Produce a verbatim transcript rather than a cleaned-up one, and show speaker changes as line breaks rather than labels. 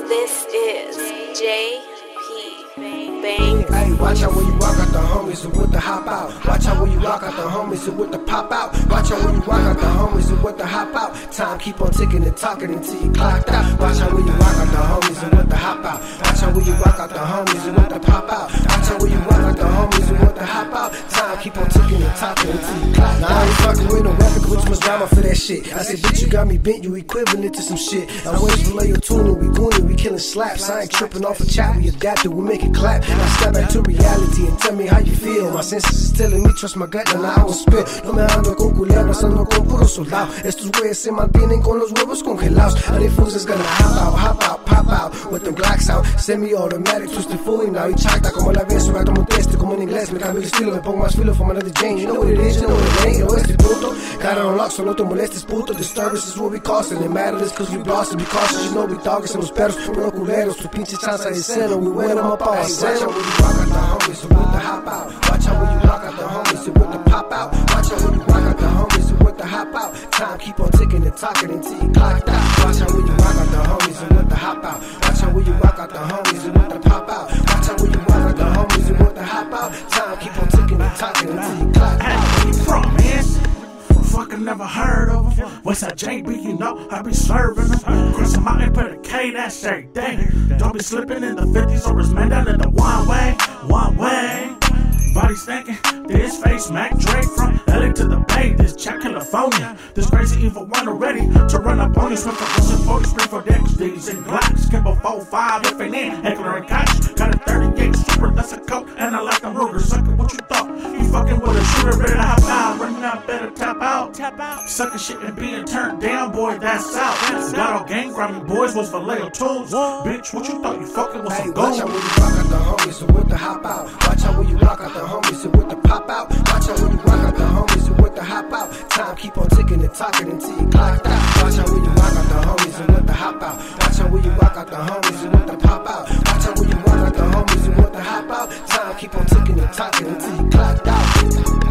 This is J P Bang.
Hey, watch out when you walk out the homies and with the hop out. Watch out when you walk out the homies and with the pop out. Watch out when you walk out the homies and with the hop out. Time keep on ticking and talking until you clocked out. Watch out when you walk out the homies and with the hop out. Watch out when you walk out the homies and with the pop out. Watch out when you walk out the homies and with the hop out. Time keep on ticking and talking until you clocked out. Now I ain't fucking with no rapper, with too much drama for that shit. I said, bitch, you got me bent, you equivalent to some shit. I wait for your tuning, we gooning, we killing slaps. I ain't tripping off a chat, we adapted, we make it clap. Now step back to reality and tell me how you feel. My senses is telling me, trust my gut, and I will spit. No me ando con culebras, ando con puro soldado. Estos güeyes se mantienen con los huevos congelados. And they fools is gonna hop out, hop out, pop out, with them Glocks out. Semi-automatic, twisted fully now. Y chacta como la ves, ahora tomo teste como en inglés. Me cambio el estilo, me pongo más filo from another Jane. You know what it is, you know what it ain't. Yo, este puto, got it on lock, so no te molestes, puto. Disturbance is what we causing. It matters cause we blasted, be cautious. You know we doggers and los perros, pero culeros. Tu pinche chanza de cero, we win them up all. Watch out when you walk out the homies and with the hop out. Watch out when you walk out the homies and with the pop out. Watch out when you walk out the homies and with the hop out. Time keep on ticking and talking until you clocked out. Watch out when you walk out the homies and with the hop out. Watch out when you walk out the homies and with the pop out. Watch out when you walk out the homies and with the hop out. Time keep on ticking and talking until you clocked out.
Where you from, man? Fucking never heard of him. Westside J B, you know, I be serving them. Cross a mountain, put a K, that's every day. Don't be slipping in the fifties or it's man down in the one way, one way. Body's thinking, this face, Mac Dre from L A to the Bay, this Czech California. This crazy evil one already to run up on you. Swim for Russian forty, spring for X Ds and Glocks. Kimbo four five, if ain't in, Heckler and Koch. Got a thirty-eight super, that's a coat, and I like them Ruger. Sucker, what you thought? You fucking with a shooter, ready to hop out. Running out, better tap out. Tap out. Sucking shit and being turned down, boy, that's out. Got all gang grimy boys was for Leo tools. Bitch, what you thought? You fucking with some gold?
Watch out when you walk out the homies and with the hop out. Watch out when you walk out the homies and with the pop out. Watch out when you walk out the homies and with the hop out. Time keep on ticking and talking until you clocked out. Watch out when you walk out the homies and with the hop out. Watch out when you walk out the homies and with the pop out. Watch out when you walk out the homies and with the hop out. Time keep on ticking and talking until you clocked out.